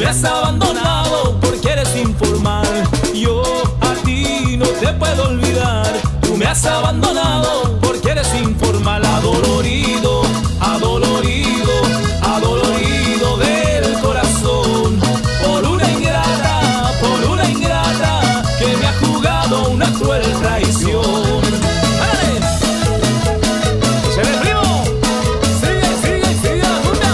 me has abandonado porque eres informal. Yo a ti no te puedo olvidar. Tú me has abandonado porque eres informal. Adolorido, adolorido, adolorido del corazón. Por una ingrata que me ha jugado una cruel traición. ¡Ándale! ¡Se ve, primo! ¡Sigue, sigue, sigue la cumbia!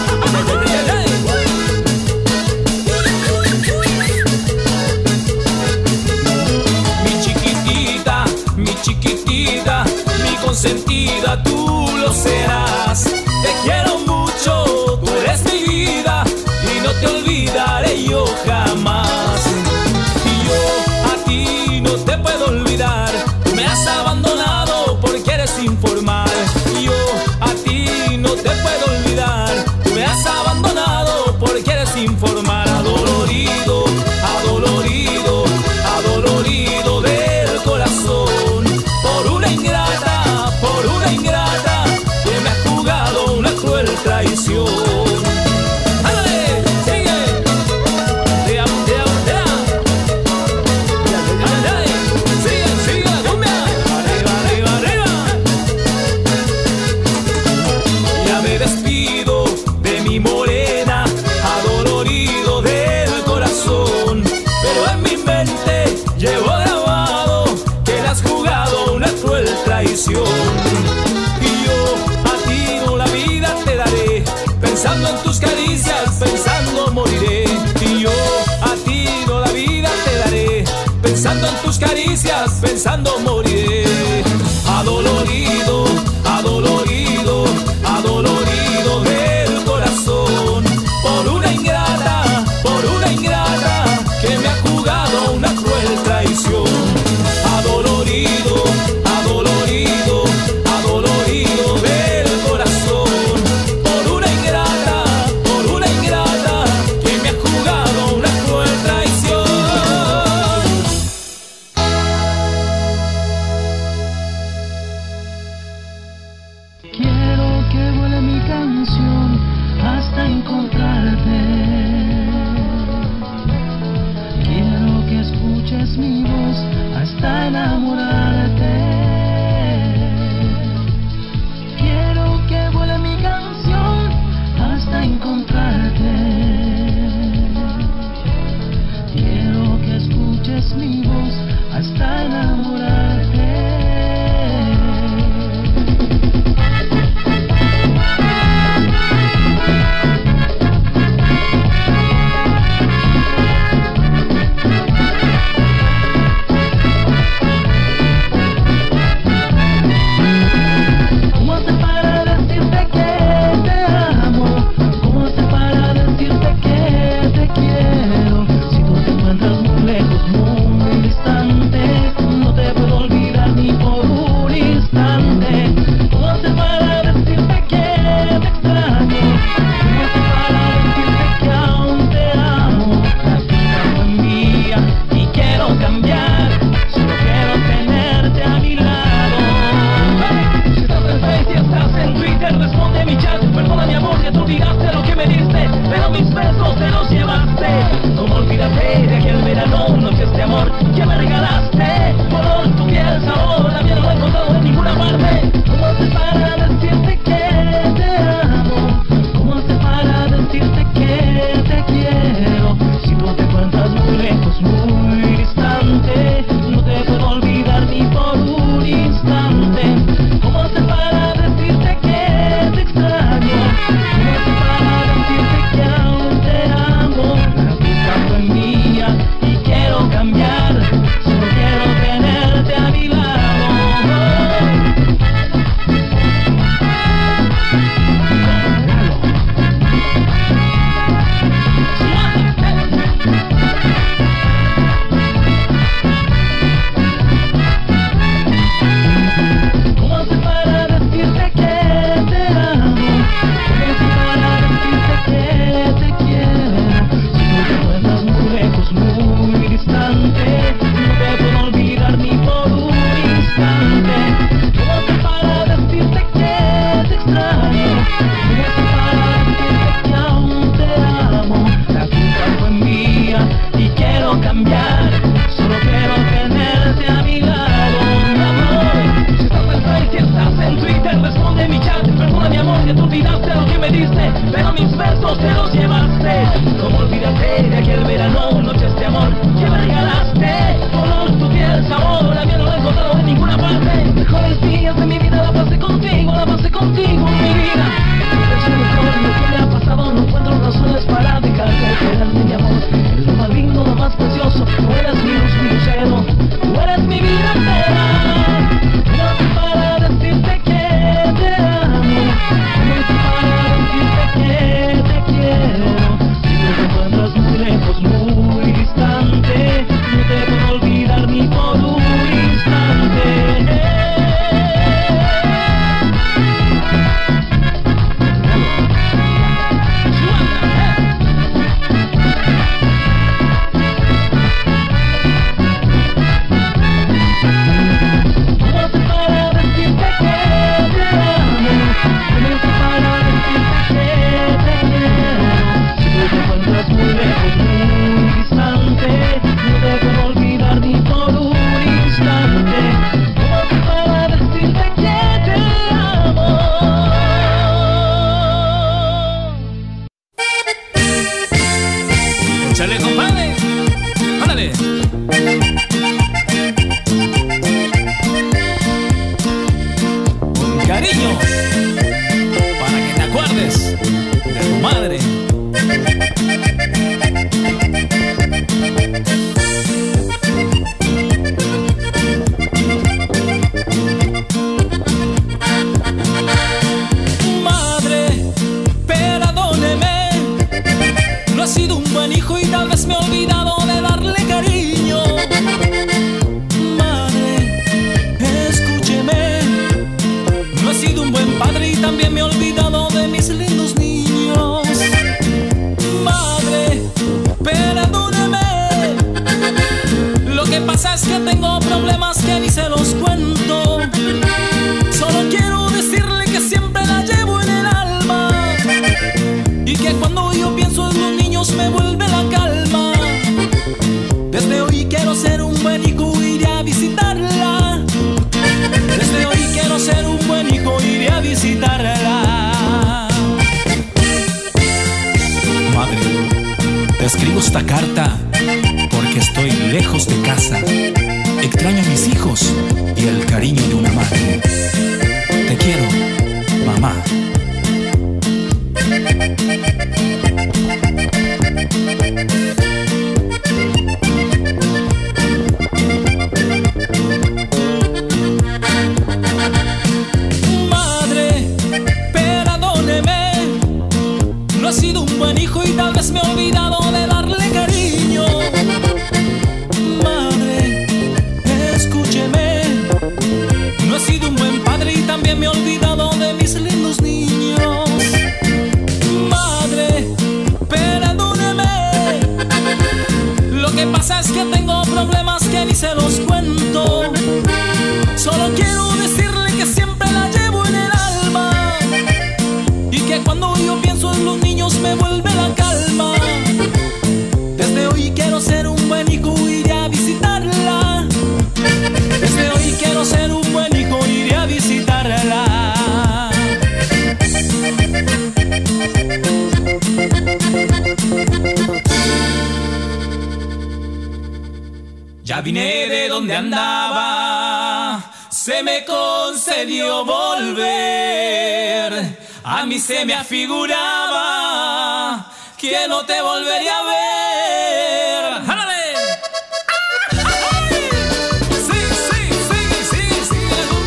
Mi chiquitita, mi consentida, tú lo serás. Te quiero mucho, tú eres mi vida y no te olvidaré yo jamás. Y yo a ti no te puedo olvidar. Tú me has abandonado porque eres informal. Y yo a ti no te puedo olvidar. Tú me has abandonado porque eres informal. Adolorido, adolorido, adolorido del corazón. Por una ingrata que me ha jugado una cruel traición. ¡Ándale! ¡Sigue! ¡Tea, tea, tea! ¡Ándale! ¡Sigue, sigue la cumbia! ¡Arriba, arriba, arriba! Ya me despido de mi morena, adolorido del corazón. Pero en mi mente llevo grabado que le has jugado una cruel traición. Y yo a ti no la vida te daré, pensando en tus caricias, pensando moriré. Y yo a ti no la vida te daré, pensando en tus caricias, pensando moriré. Adolorido, adolorido, adolorido del corazón. Por una ingrata que me ha jugado una cruel traición. Adolorido, adolorido, adolorido del corazón. Por una ingrata que me ha jugado una cruel traición. pero mis besos te los llevaste. ¿Cómo olvidarte de aquel verano, noches de amor que me regalaste? Color tu piel, sabor, la mía no la he encontrado en ninguna parte. Mejores días de mi vida la pasé contigo, mi vida. Es mejor lo que me ha pasado, no encuentro razones para dejarte. Quédate, mi amor, eres lo más lindo, lo más precioso. Tú eres mi luz, mi lucero, tú eres mi vida entera. No sé para decirte que te amo, no sé para decirte que te quiero. Si te encuentras muy lejos, muy distante, no te puedo olvidar ni por un instante. Escribo esta carta porque estoy lejos de casa. Extraño a mis hijos y el cariño de una madre. Te quiero, mamá. Madre, perdóneme, no he sido un buen hijo y tal vez me he olvidado de darle cariño. Madre, escúcheme, no he sido un buen padre y también me he olvidado de mis lindos niños. Madre, perdóneme, lo que pasa es que tengo problemas que ni se los cuento. Solo quiero decirle que siempre la llevo en el alma y que cuando yo pienso en los niños me vuelve la calma. Desde hoy quiero ser un buen hijo, iré a visitarla. Desde hoy quiero ser un buen hijo, iré a visitarla. Ya vine de donde andaba, se me concedió volver. A mí se me afiguraba que no te volvería a ver. ¡Jálale! Sí, sí, sí, sí, sí.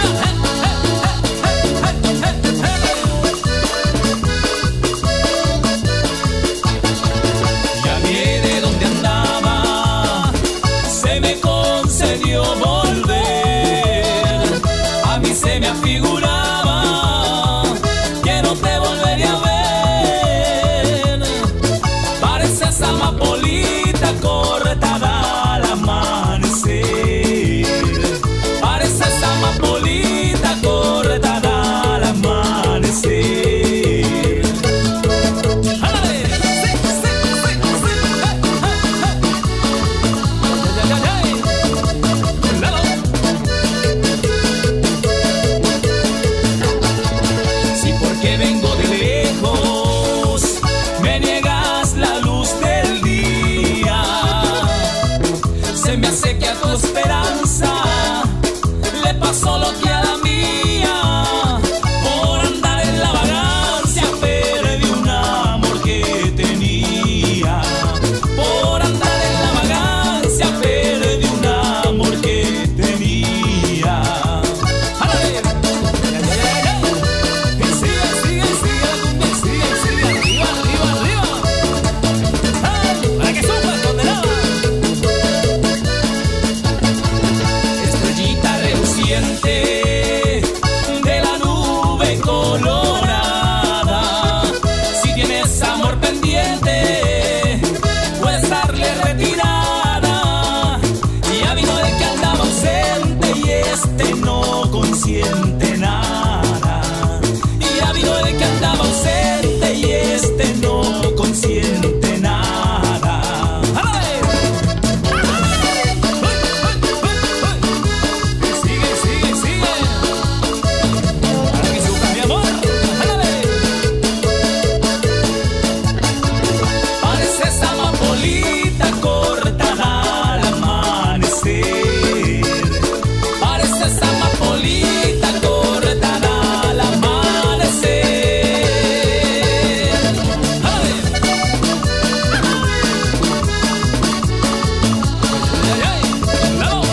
Ya vine de donde andaba, se me concedió volver. A mí se me afiguraba que no te volvería a ver. Pareces amapola tuvo esperanza, le pasó lo que a la mía. Por andar en la vagancia perdió un amor que tenía. Por andar en la vagancia perdió un amor que tenía. ¡Ándale! Y sigue, sigue, sigue la cumbia, sigue, sigue, arriba, arriba, arriba. ¡Ah! ¡Para que suba, condenada! Estrellita reluciente de la nube colorada, si tienes amor pendiente, puedes darle retirada. Ya vino el que andaba ausente y este no consiente nada. Ya vino el que andaba ausente y este no consiente nada. ¡Ándale! Sigue, sigue, sigue. Para que suba mi amor. ¡Ándale! Pareces amapolita cortada al amanecer. Pareces amapolita cortada al amanecer. ¡Ándale! ¡Ay, ay! ¡Bravo!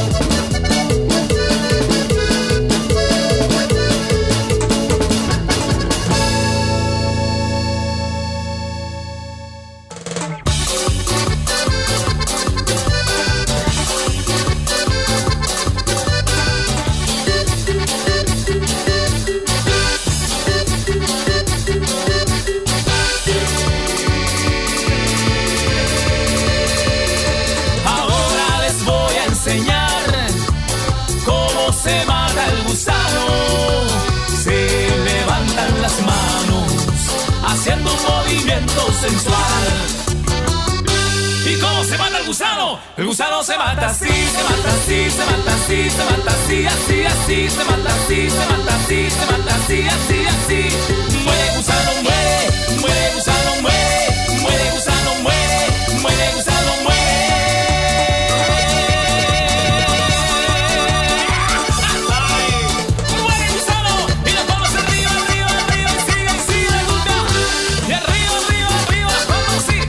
Ahora les voy a enseñar cómo se mata el gusano. Se levantan las manos haciendo un movimiento sensual. ¿Y cómo se mata el gusano? El gusano se mata así, se mata así, se mata así, se mata así, así, así, se mata así, se mata así, se mata así, así, así. Muere gusano, muere, muere gusano, muere, muere gusano, muere, muere gusano, muere. ¡Ay! Muere gusano y las manos arriba, arriba, arriba, y sigue, sigue la cumbia. Y arriba, arriba, arriba, las manos así.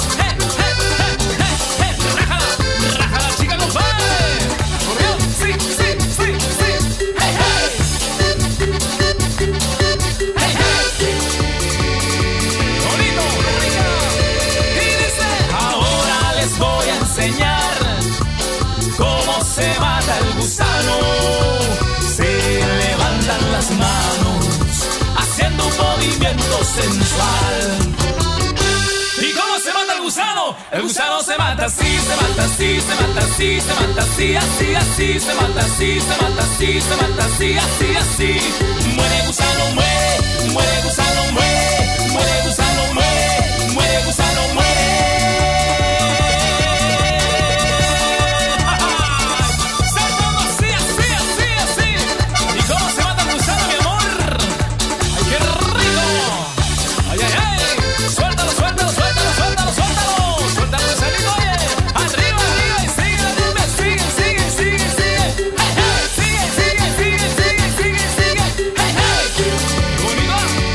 Rájala, rájala, chica, compadre. Corrió, sí, sí, sí, sí. Hey, hey. Hey, hey. Bonito, bonita. Y dice, ahora les voy a enseñar cómo se mata el gusano. Se levantan las manos haciendo un movimiento sensual. ¿Y cómo se mata el gusano? El gusano se mata así, se mata así, se mata así, se mata así, así, así, se mata así, se mata así, se mata así, así, así. Muere gusano, muere, muere gusano, muere, muere gusano, muere, muere gusano, muere. Saltando así, así, así, así. ¿Y cómo se mata el gusano, mi amor? ¡Ay, qué rico! ¡Ay, ay, ay! ¡Suéltalo, suéltalo, suéltalo, suéltalo, suéltalo! ¡Suéltalo, gusanito, oye! ¡Arriba, arriba! Y sigue la cumbia, sigue, sigue, sigue, sigue. ¡Hey, hey! Sigue, sigue, sigue, sigue, sigue, sigue. ¡Hey, hey! ¡Qué bonito!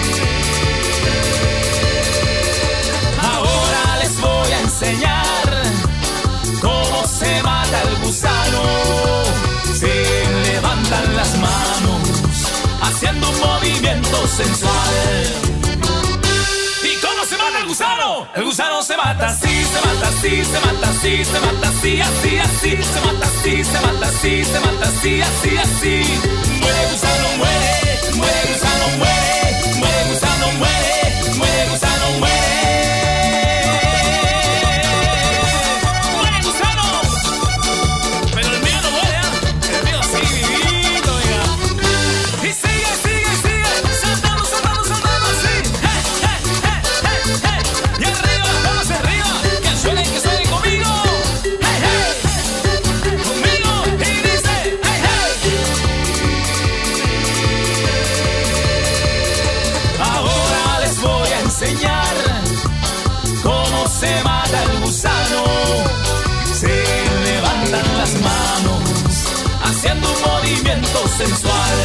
Ahora les voy a enseñar cómo se mata el gusano. Se levantan las manos haciendo un movimiento sensual. ¿Y cómo se mata el gusano? El gusano se mata así, se mata así, se mata así, se mata así, así, así, se mata así, se mata así, se mata así, así, así. Muere gusano, muere, muere gusano, muere, muere gusano, muere, muere gusano, muere. Muere gusano. Pero el mío no muere, ¿eh? El mío sigue vivito, oiga. Y sigue, sigue, sigue, saltando, saltando, saltando así. ¡Hey, hey, hey, hey, hey! Y arriba, las manos arriba, que suenen conmigo. ¡Hey, hey! Conmigo, y dice, ¡hey, hey! Ahora les voy a enseñar cómo se mata el gusano. Se levantan las manos haciendo un movimiento sensual.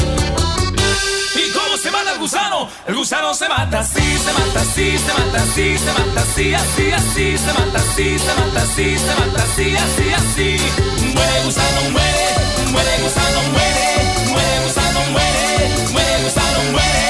¿Y cómo se mata el gusano? El gusano se mata así, se mata así, se mata así, se mata así, así, así, se mata así, se mata así, se mata así, así, así. Muere gusano, muere, muere gusano, muere, muere gusano, muere, muere gusano, muere.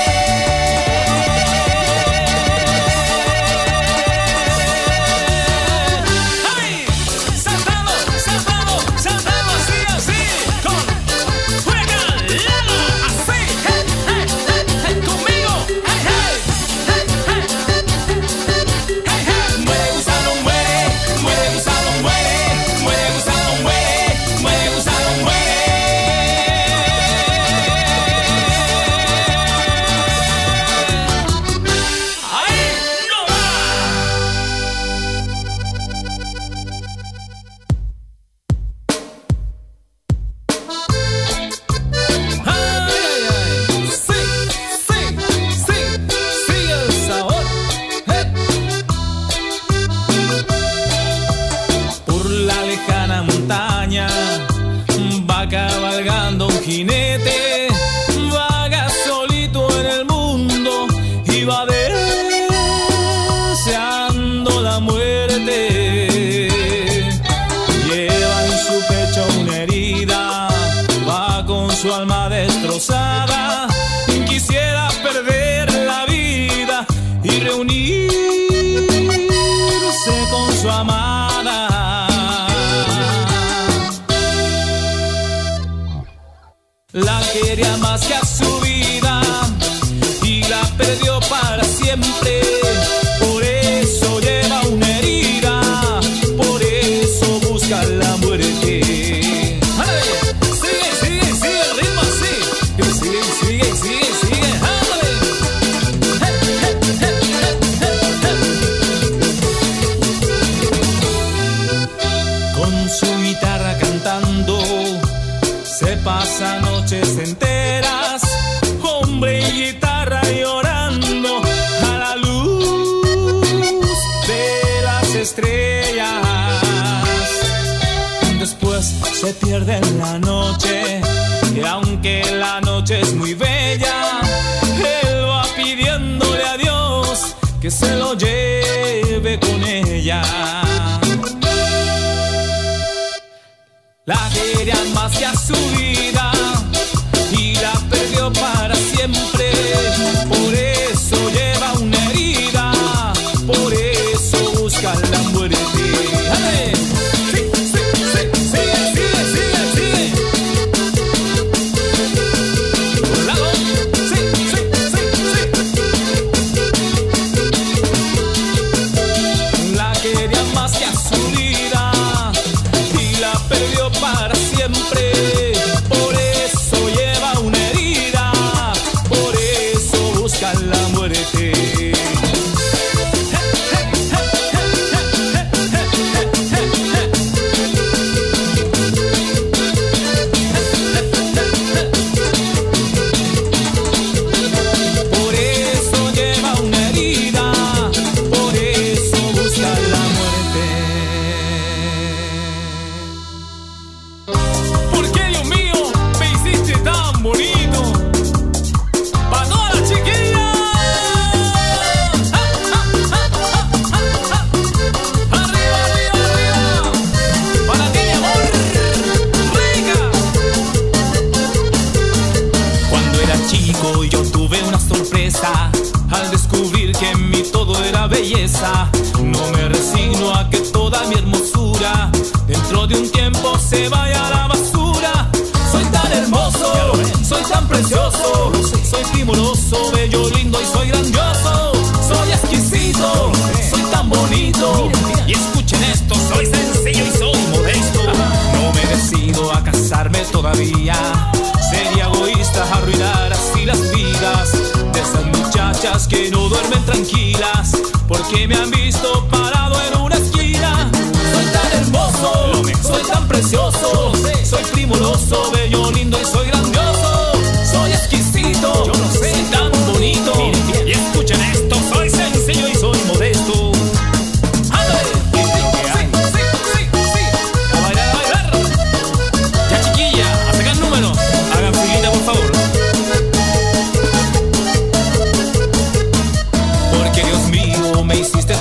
Su alma destrozada, quisiera perder la vida y reunirse con su amada. La quería más que a su vida y la perdió para siempre. Por eso lleva una herida, por eso busca la muerte. Pasa noches enteras, hombre y guitarra llorando a la luz de las estrellas. Después se pierde en la noche y aunque la noche es muy bella, él va pidiéndole a Dios que se lo lleve con ella. La querían más que a su vida y la perdió para siempre. Por eso lleva una herida, por eso busca la muerte. ¡Ale! Sí, sí, sí, sigue, sigue, sigue, sigue. Por un lado, sí, sí, sí, sí. La querían más que a su vida y la perdió para siempre. Por eso lleva una herida, por eso busca la muerte. Por eso lleva una herida, por eso busca la muerte. ¿Por qué, Dios mío, me hiciste tan bonito? ¡Pa' todas las chiquillas! ¡Arriba, arriba, arriba! ¡Para ti, mi amor! ¡Rica! Cuando era chico yo tuve una sorpresa al descubrir que en mí todo era belleza. No me resigno a que toda mi hermosura dentro de un tiempo se vaya a la basura. Soy tan hermoso, soy tan precioso, soy primoroso, bello, lindo y soy grandioso. Soy exquisito, soy tan bonito. Y escuchen esto, soy sencillo y soy modesto. No me decido a casarme todavía. Sería egoísta arruinar así las vidas de esas muchachas que no duermen tranquilas porque me han visto parado en una esquina. Soy tan hermoso, soy tan precioso, soy primoroso, bello, lindo y soy grandioso. Soy exquisito, yo no sé, soy tan bonito. Y escuchen esto, soy sencillo y soy modesto. ¡Ándale! Sí, sí, sí, sí. A bailar, a bailar. Ya, chiquilla.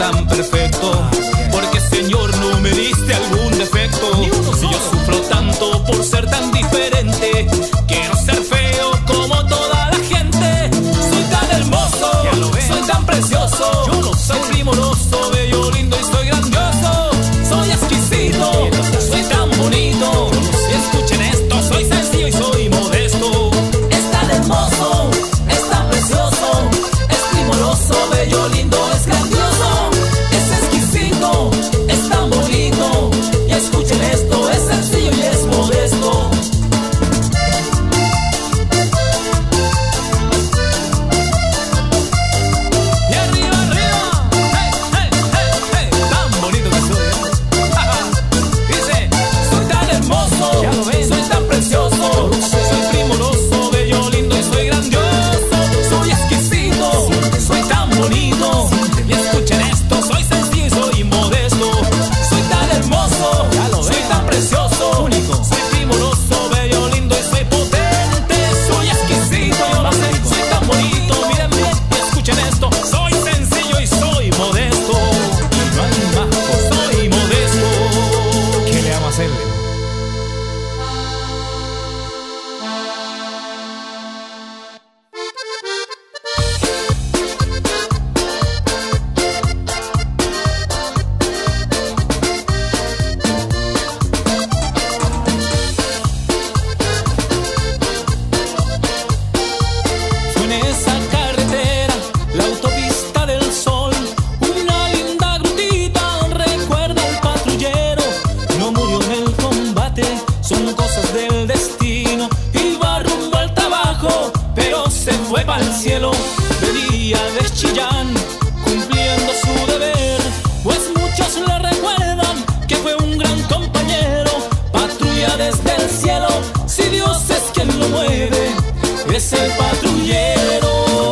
tan perfecto, porque Señor no me diste algún defecto. Si yo sufro tanto por ser tan diferente, quiero ser feo como toda la gente. Soy tan hermoso, soy tan precioso, soy primoroso, bello, lindo y soy grandioso. Soy exquisito, soy tan bonito, y escuchen esto, soy sencillo y soy modesto. Es tan hermoso, es tan precioso, es primoroso, bello, lindo, es grandioso. Es exquisito, es tan bonito, y escuchen esto, es sencillo y es modesto. Y arriba, arriba, hey, hey, hey, hey, tan bonito que soy, Dice, soy tan hermoso, soy tan precioso, soy primoroso, bello, lindo y soy grandioso. Soy exquisito, soy tan bonito, y escuchen esto, soy sencillo y soy modesto. Soy tan hermoso, soy tan precioso, soy primoroso, bello, lindo y soy potente. Soy exquisito, soy tan bonito, miren bien y escuchen esto, soy sencillo y soy modesto. Y no hay más, soy modesto. ¿Qué le vamos a hacerle? Fue en esa carretera, la autopista del sol, una linda grutita, recuerda el patrullero. No murió en el combate, son cosas del destino. Iba rumbo al trabajo, pero se fue para el cielo. Venía de Chillán, cumpliendo su deber, pues muchos le recuerdan que fue un gran compañero. Patrulla desde el cielo, si Dios es quien lo mueve, es el patrullero.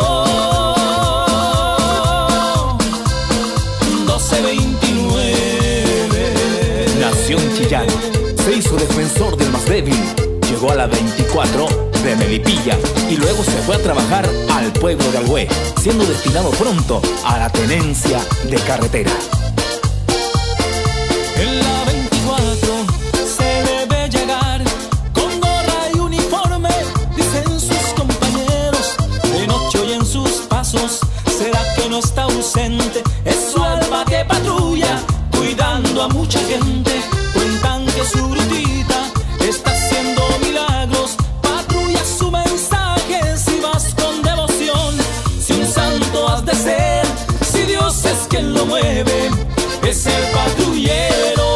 1229. Nació en Chillán, se hizo defensor del más débil. Llegó a la 24 de Melipilla y luego se fue a trabajar al pueblo de Alhué, siendo destinado pronto a la tenencia de carretera. En la 24 se le ve llegar con gorra y uniforme, dicen sus compañeros. De noche oyen sus pasos, será que no está ausente. Es su alma que patrulla, cuidando a mucha gente. Cuentan que su brutita está haciendo milagros. Patrulla su mensaje si vas con devoción. Si un santo has de ser, si Dios es quien lo mueve, es el patrullero.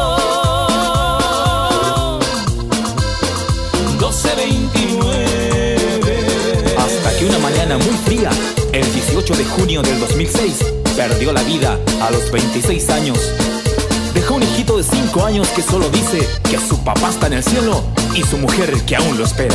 1229. Hasta que una mañana muy fría, el 18 de junio del 2006, perdió la vida a los 26 años. Dejó un hijito de 5 años que solo dice que su papá está en el cielo y su mujer que aún lo espera.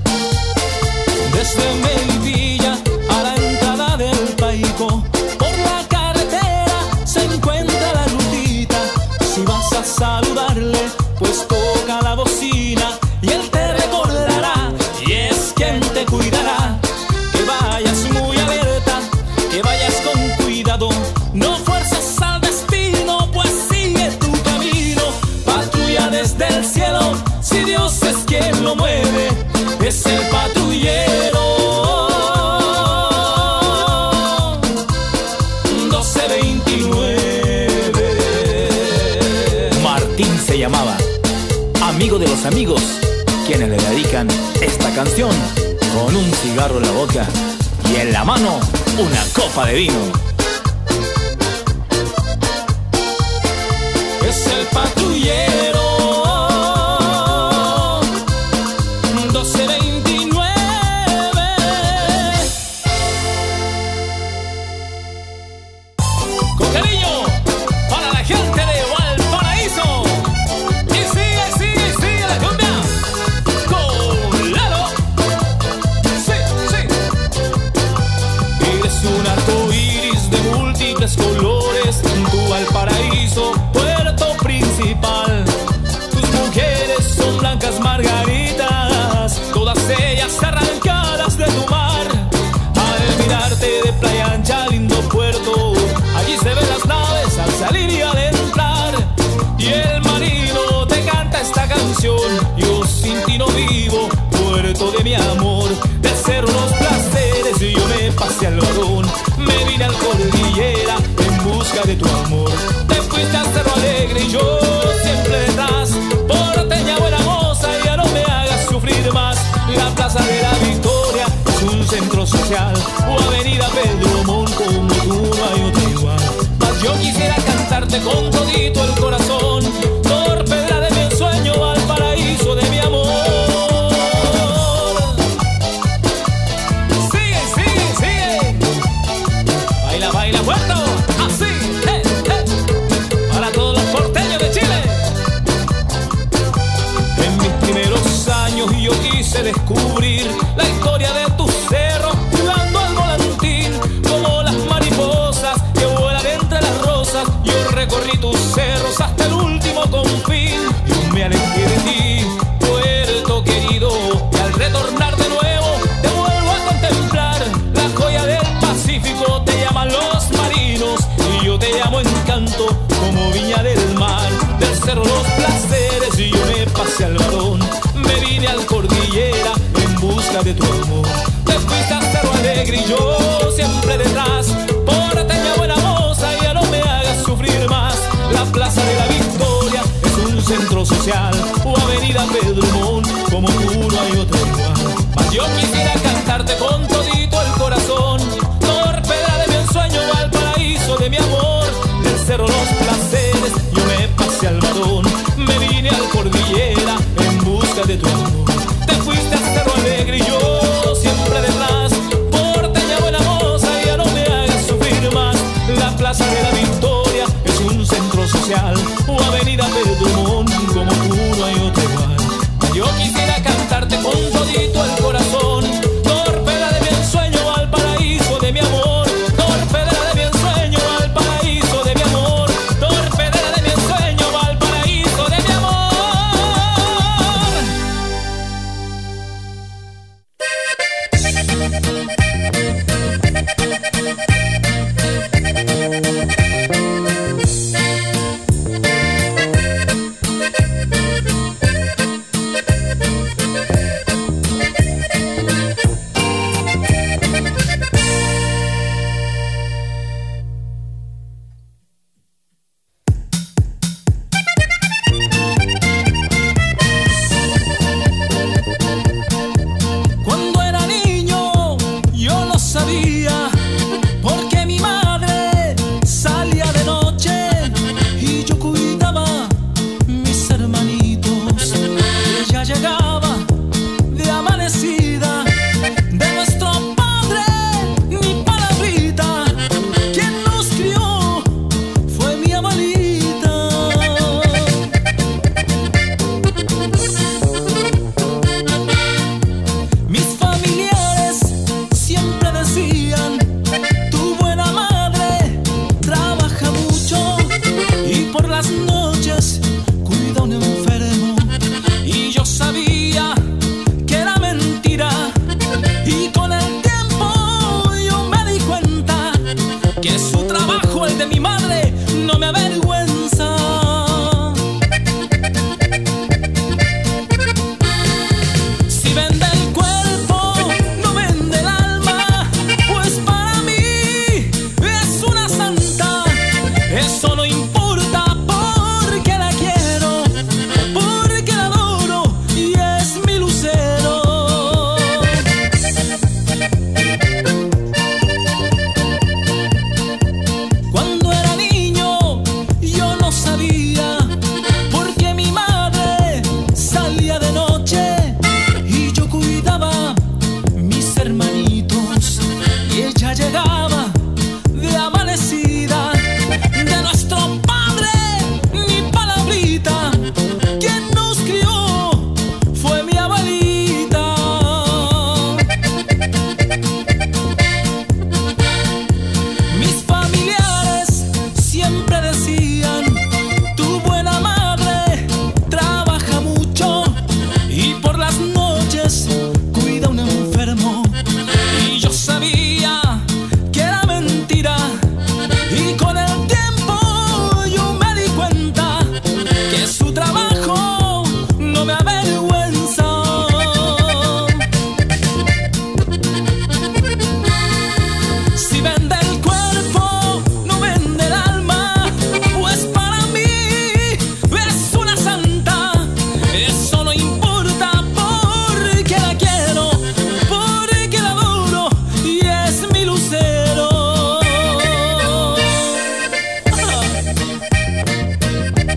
Desde Melipilla a la entrada del Paico, por la carretera se encuentra la rutita. Si vas a saludarle, pues toca la bocina y él te recordará, y es quien te cuidará. Que vayas muy alerta, que vayas con cuidado, no fuerces al destino, pues sigue tu camino. Patrulla desde el cielo, si Dios es quien lo mueve, es el patrullero. 1229. Martín se llamaba, amigo de los amigos, quienes le dedican esta canción con un cigarro en la boca y en la mano una copa de vino. Es el patrullero. 1229. Con cariño para la gente de Valparaíso. Y sigue, sigue, sigue la cumbia con Lalo. Sí, sí. Eres un arco iris centro social o avenida Pedro Montt, como tú no hay otra igual. Mas yo quisiera cantarte con todito el corazón, torpedra de mi ensueño, al paraíso de mi amor. Sigue, sigue, sigue. Baila, baila, puerto, así, para todos los porteños de Chile. En mis primeros años yo quise descubrir la historia de tus cerros, jugando al volantín como las mariposas que vuelan entre las rosas. Yo recorrí tus cerros hasta el último confín y me alejé de ti, puerto querido, y al retornar de nuevo te vuelvo a contemplar. La joya del Pacífico te llaman los marinos y yo te llamo Encanto, como Viña del Mar. Del cerro Los Placeres y yo me pasé al Barón, me vine al Cordillera en busca de tu amor. Te fuiste al Cerro Alegre y yo siempre detrás, porteña buena moza, ya no me hagas sufrir más. La Plaza de la Victoria es un centro social o avenida Pedro Montt, como tú no hay otra igual. Mas yo quisiera cantarte con todito el corazón, torpedra de mi ensueño, al paraíso de mi amor. Del cerro Los Placeres yo me pasé al Barón, me vine al Cordillera en busca de tu amor. Te fuiste al Cerro Alegre y yo siempre detrás, porteña buena moza, ya no me hagas sufrir más. La Plaza de la Victoria es un centro social o avenida Pedro Montt, como tú no hay otra igual. Yo quisiera cantarte con todito el corazón, torpedra de mi ensueño, al paraíso de mi amor. Torpedra de mi ensueño, al paraíso de mi amor. Torpedra de mi ensueño, al paraíso de mi amor.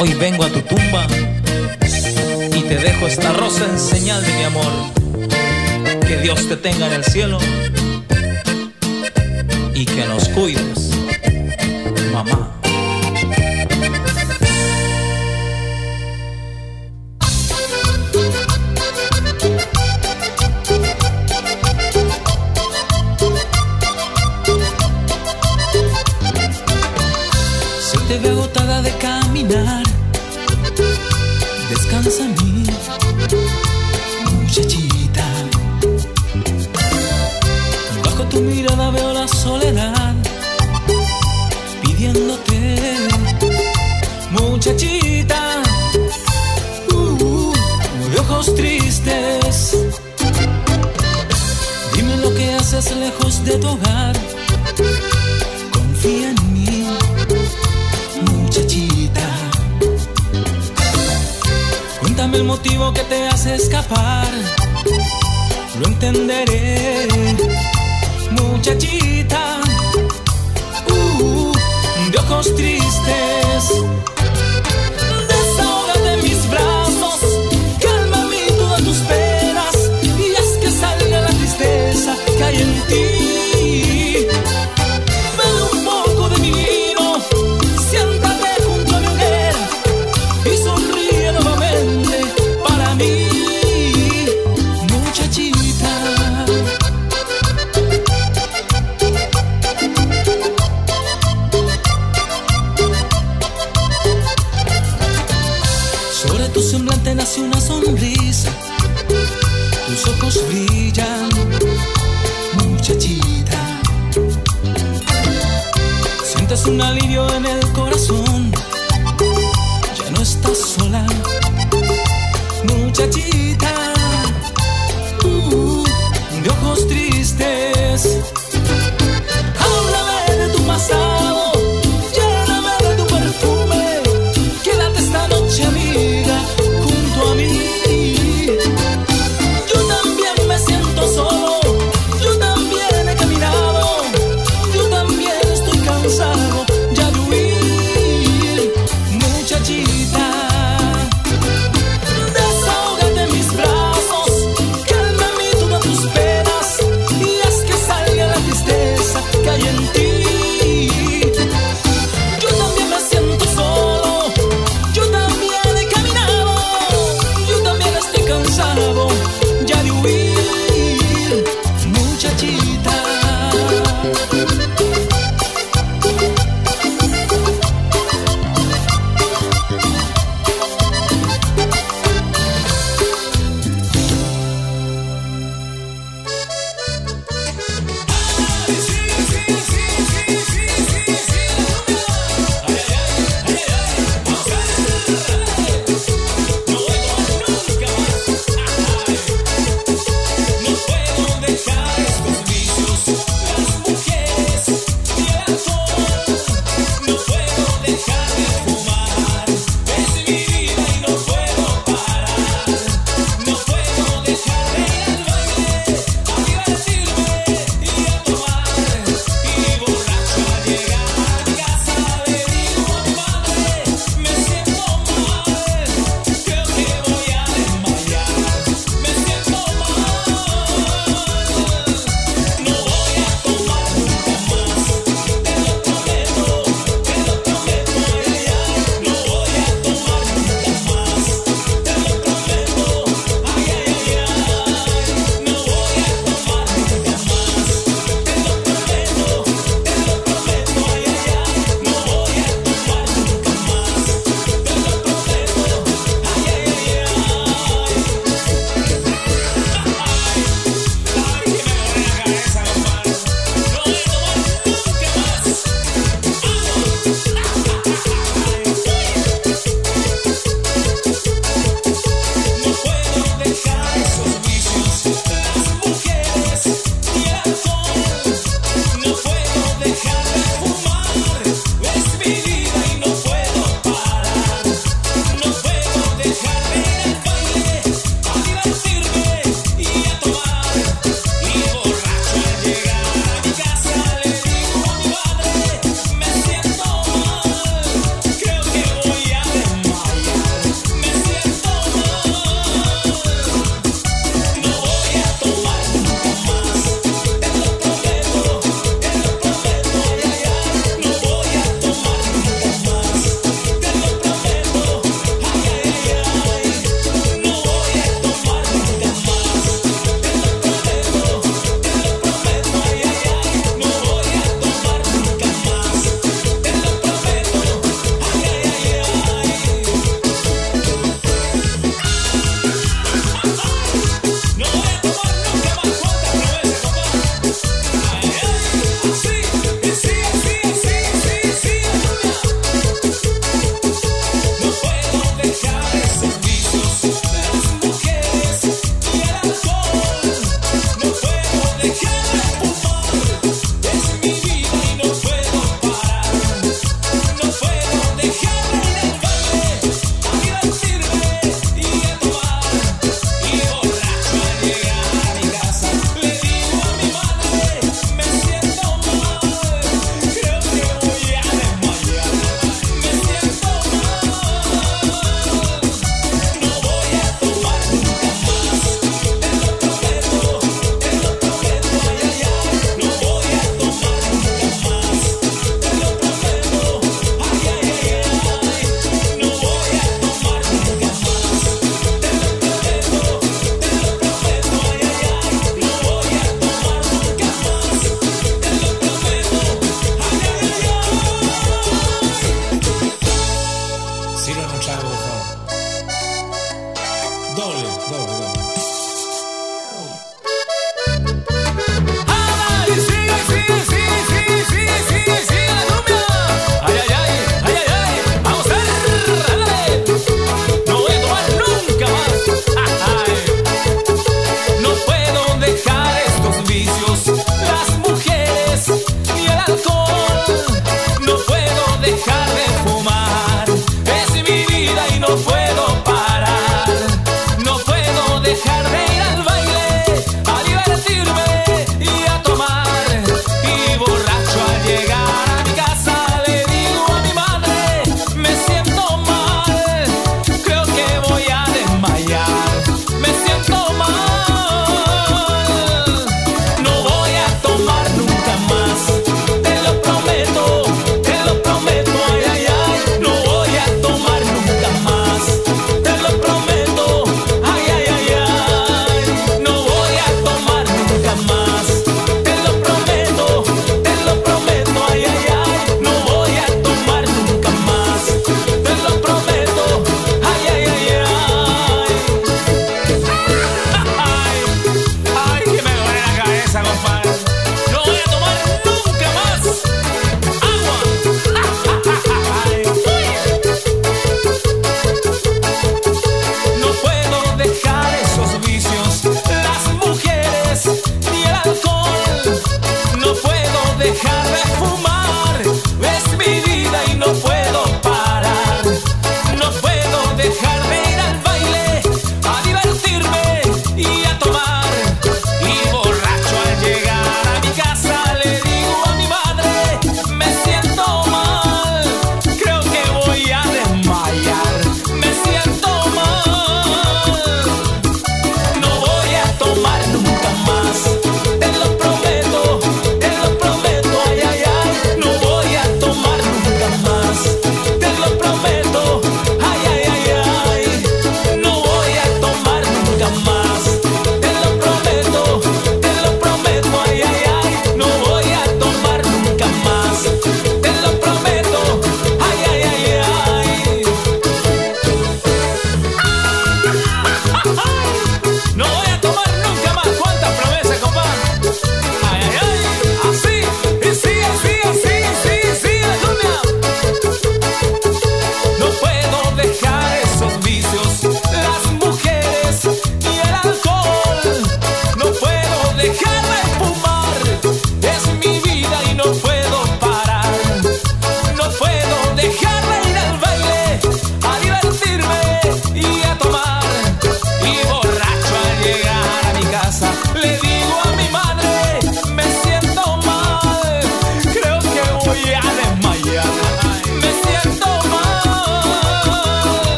Hoy vengo a tu tumba y te dejo esta rosa en señal de mi amor. Que Dios te tenga en el cielo y que nos cuides, mamá. Se te ve agotada de caminar, descansa en mí, muchachita. Bajo tu mirada veo la soledad pidiéndote, muchachita, de ojos tristes. Dime lo que haces lejos de tu hogar, confía en mí, muchachita. Cuéntame el motivo que te hace escapar, lo entenderé, muchachita, de ojos tristes. Desahógate en mis brazos, calma mi todas tus penas y haz que salga la tristeza que hay en ti. Bebe un poco de mi vino, siéntate junto a mi hoguera y sonríe nuevamente para mí, muchachita. Sobre tu semblante nace una sonrisa, tus ojos brillan, muchachita. Sientes un alivio en el corazón, ya no estás sola, muchachita, de ojos tristes. Háblame de tu pasado, lléname de tu perfume, quédate esta noche amiga junto a mí. Yo también me siento solo, yo también he caminado, yo también estoy cansado ya de huir, muchachita. Desahógate en mis brazos, calma mi todas tus penas y haz que salga la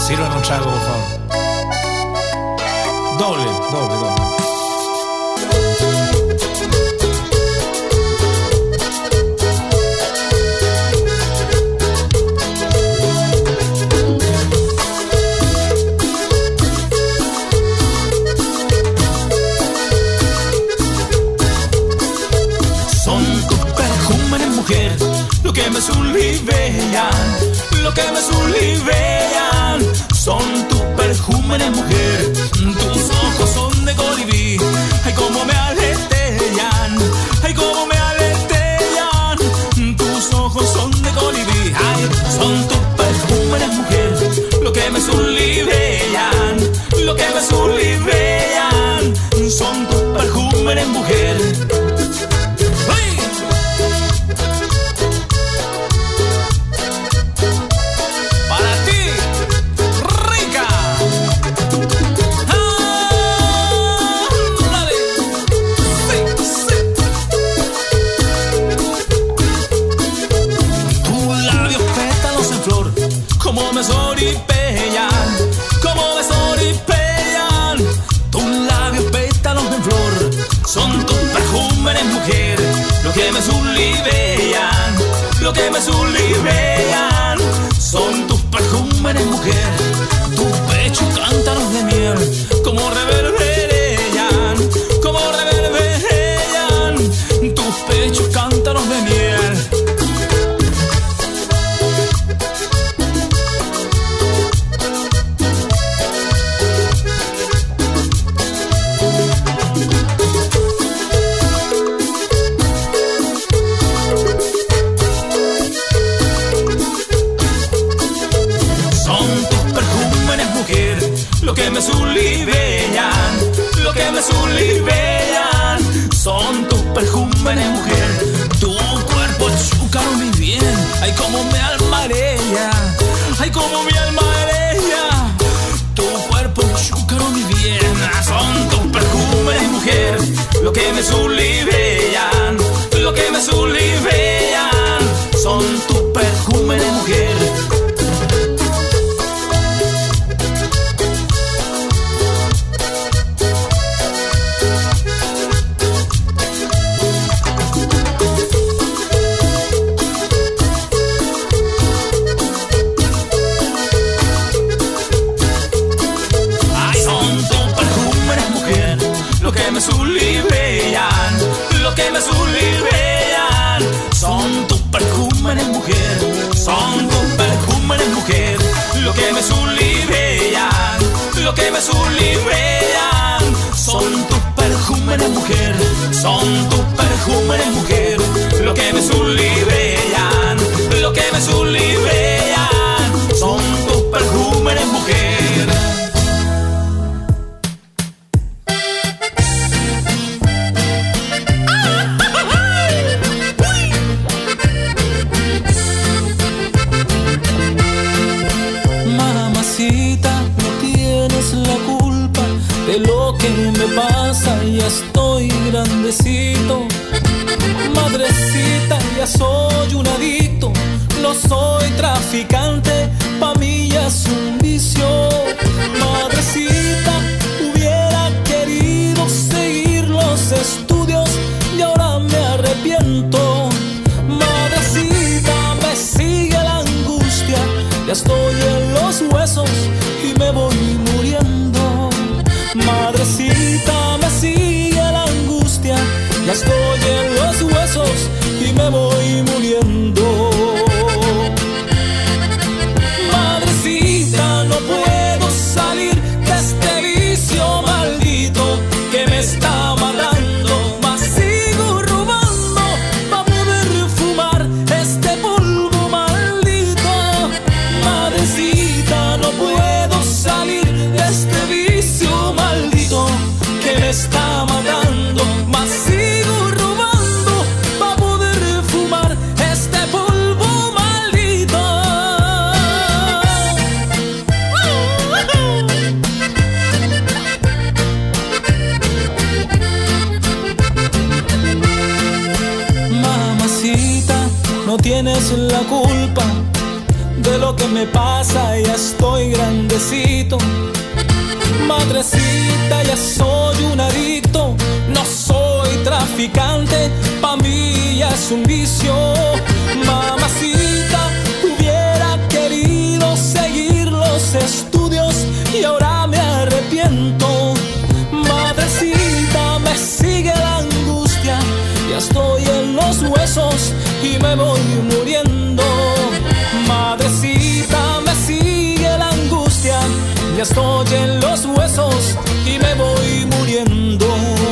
Sirvan un trago, por favor. Doble. Lo que me sublivean, lo que me sublivean, son tus perjúmenes, mujer. Tus ojos son de colibrí, ay cómo me aletean, ay cómo me aletean. Tus ojos son de colibrí, ay, son tus perjúmenes, mujer. Lo que me sublivean, lo que me sublivean, son tus perjúmenes, mujer. Como me soripean, como me soripean, tus labios pétalos en flor, son tus perjúmenes, mujer. Lo que me sublivean, lo que me sublivean, son tus perjúmenes, mujer. Tu pecho cántanos de miel, como reverberean, como reverberean, tus pechos cántanos de miel. Lo que me sublivean, lo que me sublivean, son tus perjúmenes, mujer. Tu cuerpo chúcaro mi bien, ay como me almarea, ay como mi alma ella. Tu cuerpo chúcaro mi bien, son tus perjúmenes, mujer. Lo que me sublivean, lo que me sublivean, son tus perjúmenes, mujer. Lo que me sublivean, lo que me sublivean, son tus perjúmenes, mujer, son tus perjúmenes, mujer. Lo que me sublivean, lo que me sublivean, son tus perjúmenes, mujer, son tus perjúmenes, mujer. Lo que me sublivean, lo que me sublivean, son tus perjúmenes, mujer. No tienes la culpa de lo que me pasa, ya estoy grandecito. Madrecita, ya soy un adicto, no soy traficante, pa' mí ya es un vicio. Madrecita, hubiera querido seguir los estudios y ahora me arrepiento. Madrecita, me sigue la angustia, ya estoy en los huesos y me voy muriendo. Madrecita, me sigue la angustia, ya estoy en los huesos y me voy muriendo. Madrecita, no puedo salir de este vicio maldito que me está matando, mas sigo robando para poder fumar este polvo maldito. Madrecita, no puedo salir de este vicio maldito que me está matando, mas sigo robando para poder fumar este polvo maldito. Mamacita, no tienes la culpa de lo que me pasa, ya estoy grandecita. Madrecita, ya soy un adicto, no soy traficante, pa' mí ya es un vicio. Mamacita, hubiera querido seguir los estudios y ahora me arrepiento. Madrecita, me sigue la angustia, ya estoy en los huesos y me voy muriendo. Madrecita, me sigue la angustia, ya estoy en los huesos y me voy muriendo.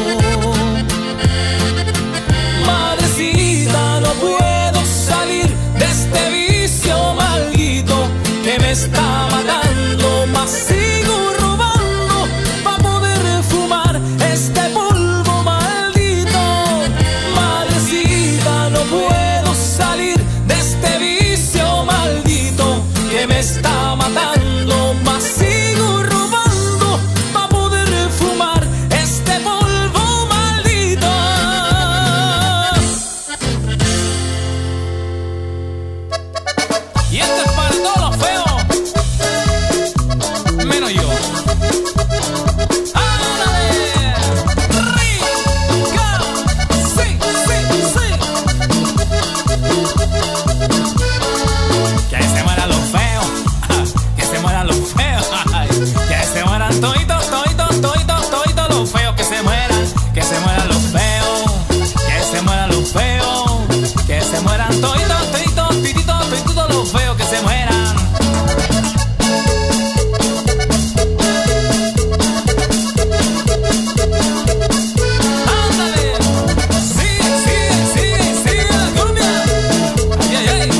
Madrecita, no puedo salir de este vicio maldito que me está matando, más sigo robando para poder fumar este polvo maldito. Madrecita, no puedo salir de este vicio maldito que me está matando, más sigo robando para poder fumar este polvo maldito. Y esto es para todos los feos, menos yo. ¡Ándale! ¡Rica! ¡Sí, sí, sí! Que se mueran los feos, que se mueran los feos, que se mueran toditos, toditos, toditos, toditos los feos, que se mueran los feos, que se mueran los feos, que se mueran toditos, toditos, toditos, toditos los feos, que se mueran. ¡Ándale! ¡Sigue, sigue, sigue, sigue la cumbia! ¡Ay, ay, ay!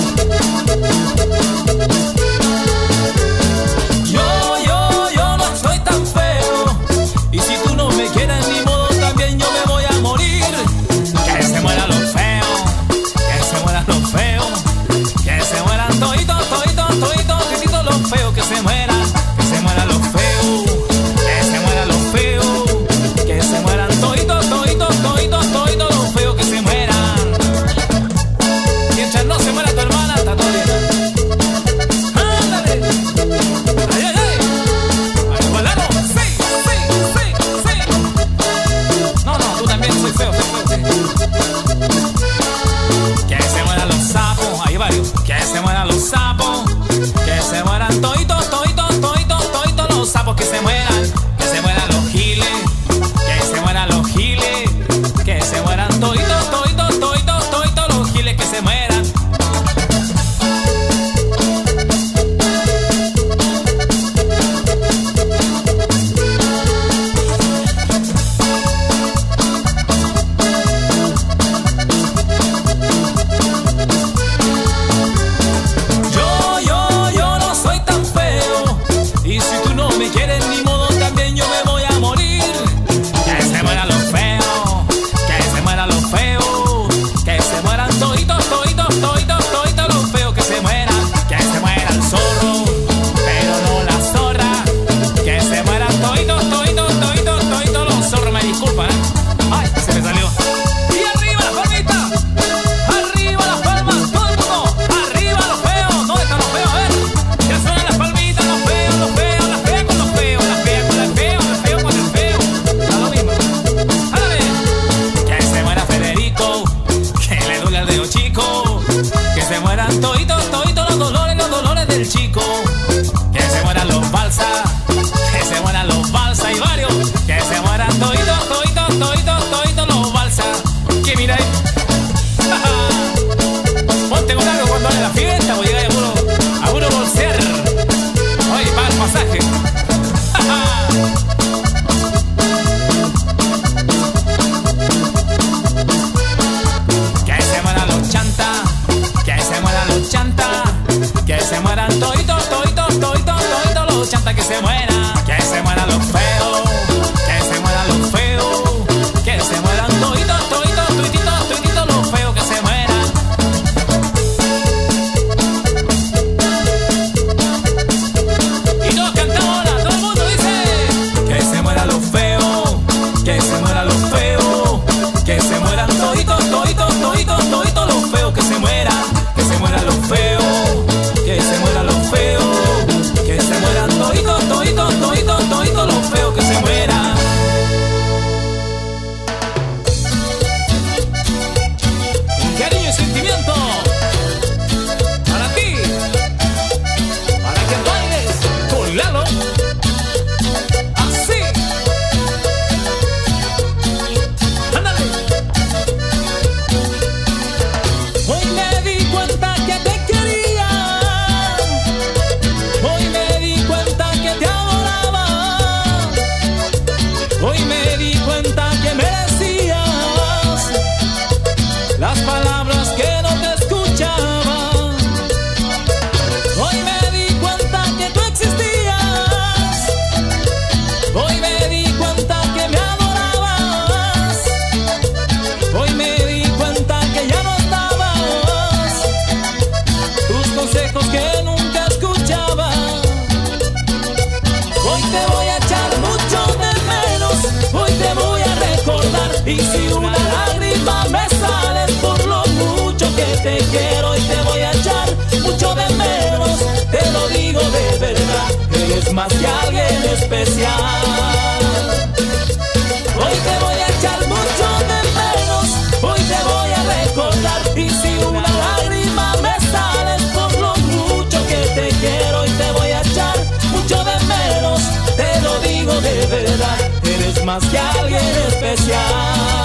Yo no soy tan feo, y si tú no me quieres ni modo, también yo me voy a morir. Que se mueran los feos, que se mueran los feos, que se mueran toditos, toditos, toditos, toditos los feos, que se mueran los feos, que se mueran los feos, que se mueran toditos, toditos, toditos, toditos los feos, que se mueran. Mientras no se muera tu hermana, está todo bien. ¡Ándale! ¡Ay, ay, ay! ¡Ay, volamos! ¡Sí, sí, sí, sí! No, tú también soy feo, feo, feo, sí. Que se mueran los sapos, hay varios. Que se mueran los sapos, que se mueran toditos, toditos, toditos, toditos los sapos, que se mueran los giles, que se mueran los giles, que se mueran toditos, toditos, toditos, toditos los giles, que se mueran. Yo no soy tan feo, y si tú no me quieres ni modo, también yo me voy a morir. Que se mueran los feos, que se mueran los feos, que se mueran toditos, toditos, toditos, toditos los feos, que se muera el zorro, pero no la zorra, que se mueran toditos, toditos, toditos, toditos los zorros, me disculpan, ay, se me salió. Y arriba las palmitas, arriba las palmas, todo el mundo, arriba los feos, ¿dónde están los feos? A ver, ya suenan las palmitas, los feos, los feos, las feas con los feos, las feas con el feo, el feo con el feo, está lo mismo. Ándale, que se muera Federico, que le duele el dedo chico, que se mueran toditos, toditos los dolores del chico, que se mueran los balsas, que se mueran los balsas y varios, que se mueran toditos, toditos, toditos, toditos los balsas, que mira ahí. Ponte con algo cuando haga la fiesta, voy a llegar a puro bolsear. Oye, paga el pasaje. Que se mueran los chantas, que se mueran los chantas, que se mueran toditos, toditos, toditos, toditos los chantas, que se mueran los feos, que se mueran los feos, que se mueran toditos, toditos, toditos, toditos los feos, que se mueran. Y todos cantamos ahora, todo el mundo dice que se mueran los feos, que se mueran los feos, que se mueran toditos, toditos, toditos, toditos los feos, que se mueran los feos, que se mueran los feos, que se mueran toditos, toditos, Y si una lágrima me sale por lo mucho que te quiero y te voy a echar mucho de menos, te lo digo de verdad, eres más que alguien especial. Hoy te voy a echar mucho de menos, hoy te voy a recordar. Y si una lágrima me sale por lo mucho que te quiero y te voy a echar mucho de menos, te lo digo de verdad, eres más que alguien especial.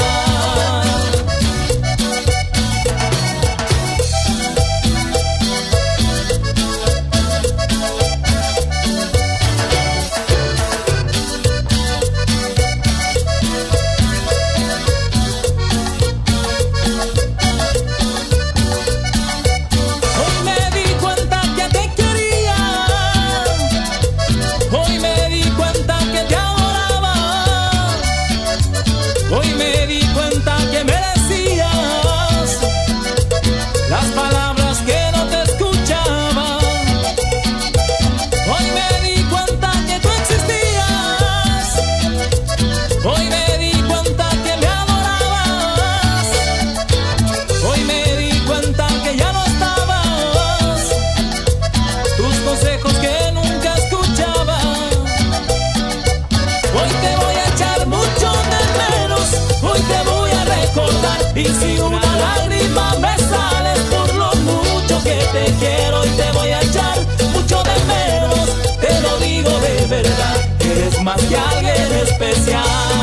Y si una lágrima me sale por lo mucho que te quiero y te voy a echar mucho de menos, te lo digo de verdad, eres más que alguien especial.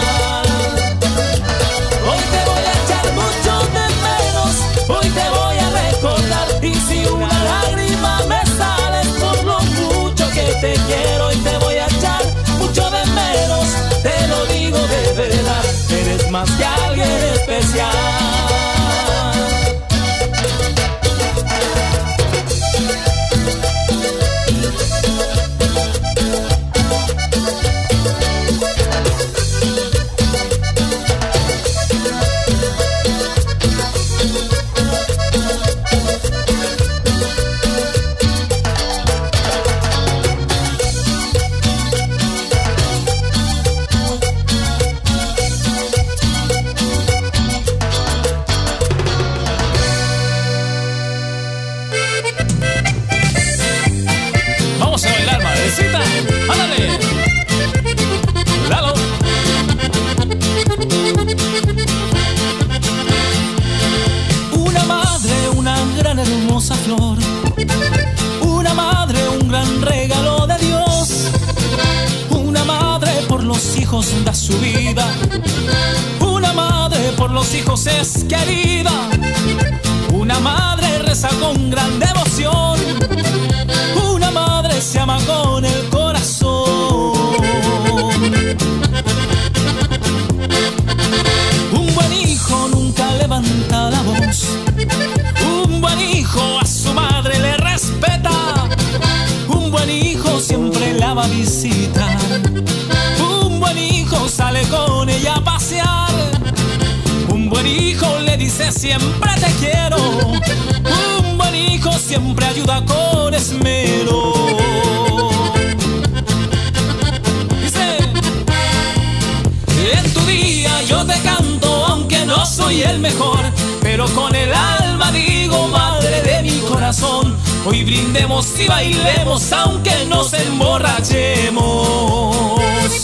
Hoy te voy a echar mucho de menos, hoy te voy a recordar. Y si una lágrima me sale por lo mucho que te quiero y te voy a echar mucho de menos, te lo digo de verdad, eres más que alguien especial. Da su vida, una madre por los hijos es querida, una madre reza con gran devoción, una madre se ama con el corazón. Un buen hijo nunca levanta la voz, un buen hijo a su madre le respeta, un buen hijo siempre la va a visitar, sale con ella a pasear. Un buen hijo le dice siempre te quiero, un buen hijo siempre ayuda con esmero. Dice, en tu día yo te canto aunque no soy el mejor, pero con el alma digo madre de mi corazón, hoy brindemos y bailemos aunque nos emborrachemos.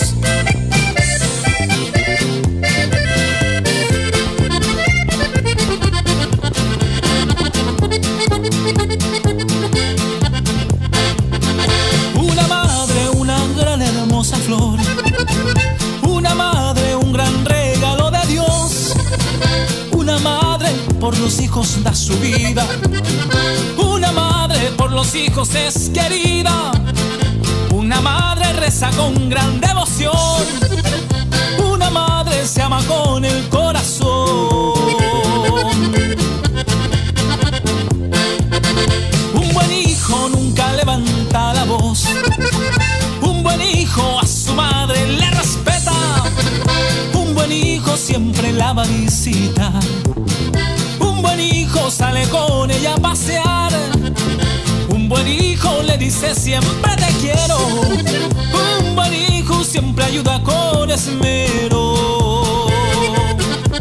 Una madre, un gran regalo de Dios, una madre por los hijos da su vida, una madre por los hijos es querida, una madre reza con gran devoción, una madre se ama con el corazón. Un buen hijo nunca levanta la voz, un buen hijo a su madre le respeta, un buen hijo siempre la va a visitar, un buen hijo sale con ella a pasear, un buen hijo le dice siempre te quiero, un buen hijo siempre ayuda con esmero.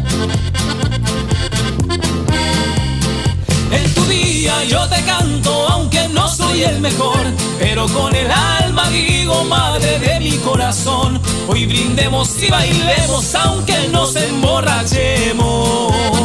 soy el mejor, pero con el alma digo, madre de mi corazón, hoy brindemos y bailemos aunque nos emborrachemos.